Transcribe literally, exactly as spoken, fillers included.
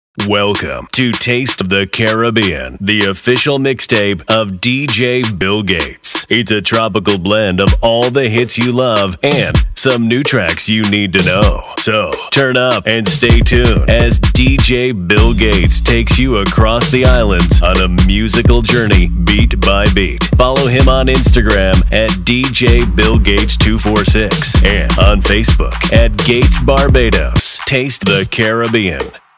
Welcome to Taste of the Caribbean, the official mixtape of D J Bill Gates. It's a tropical blend of all the hits you love and some new tracks you need to know. So turn up and stay tuned as D J Bill Gates takes you across the islands on a musical journey beat by beat. Follow him on Instagram at D J Bill Gates two four six and on Facebook at Gates Barbados. Taste the Caribbean.